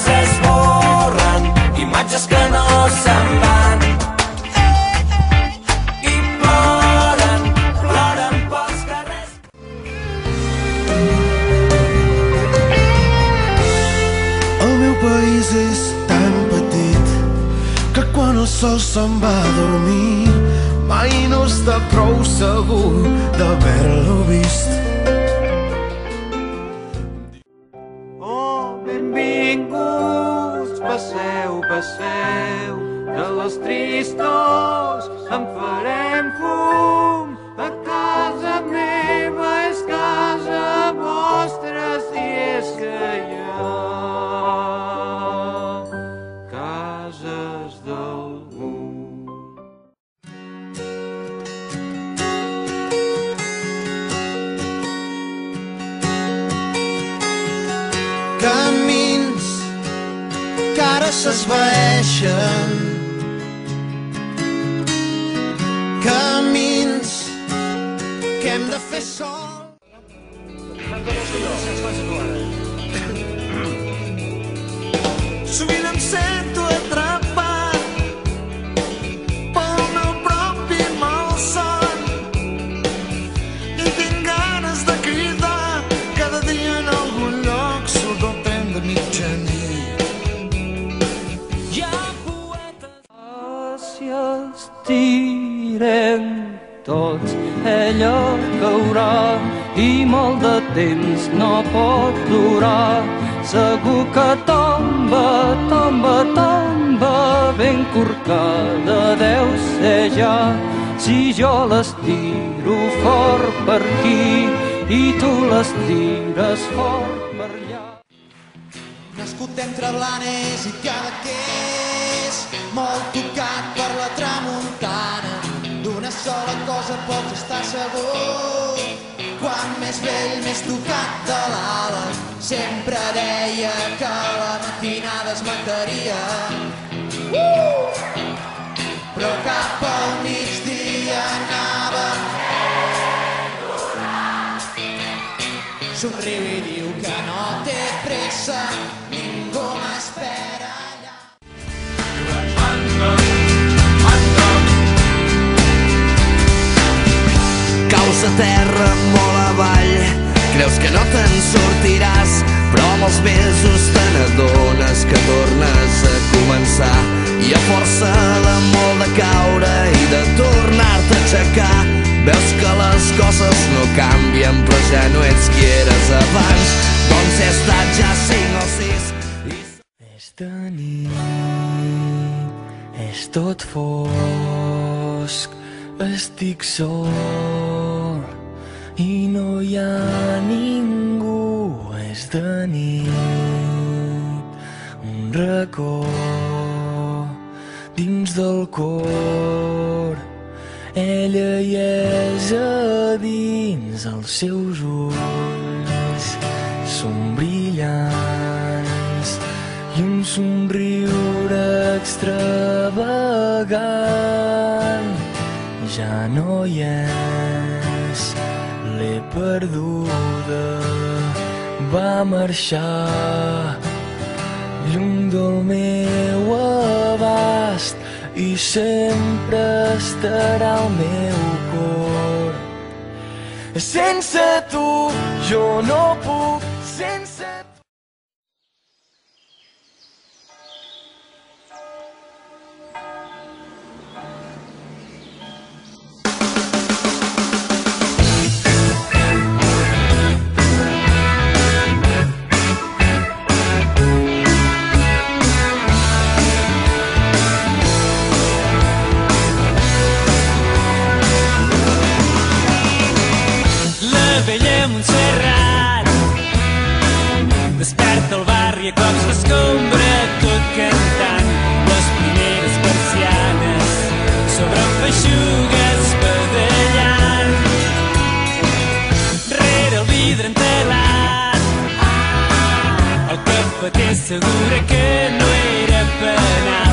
s'esborren, imatges que no se'n van. I ploren, ploren pels carrers. El meu país és tan petit que quan el sol se'n va a dormir mai no està prou segur d'haver-lo vist. Oh, benvinguts, passeu, passeu, de les tristors en farem fum. A casa meva és casa vostra, si és que hi ha cases del món. Camins que ara s'esvaeixen, camins que hem de fer sol. Sovint em sento atrapat pel meu propi malson i tinc ganes de cridar cada dia en algun lloc surt el tren de mitjanit. Hi ha poetes. Si estirem tots, ella caurà i molt de temps no pot durar. Segur que tomba, tomba, tomba, ben corcada deu ser ja. Si jo l'estiro fort per aquí i tu l'estires fort per allà. Nascut entre Blanes i Cadaqués, molt tocat per la tramuntana, d'una sola cosa pots estar segur. Quan més vell, més tocat de l'ala, sempre deia que la matinada es mataria. Però cap al migdia anava, somriu i diu que no té pressa, ningú m'espera allà. Caus a terra molt avall, creus que no te'n sortiràs, però amb els mesos te n'adones que tornes a començar. I a força de molt de caure i de tornar-te a aixecar, veus que les coses no canvien, però ja no ets qui eres abans. Doncs he estat ja 5 o 6. És de nit, és tot fosc, estic sol i no hi ha ningú. És de nit, un racó dins del cor, ella hi és a dins, els seus ulls són brillants i un somriure extravagant. Ja no hi és, l'he perduda, va marxar lluny del meu abast i sempre estarà al meu cor. Sense tu jo no puc, sense tu. Montserrat desperta el barri a cops d'escombra, tot cantant les primeres persianes sobre feixugues badallant. Rere el vidre entelat el cafeter assegura que no era penal.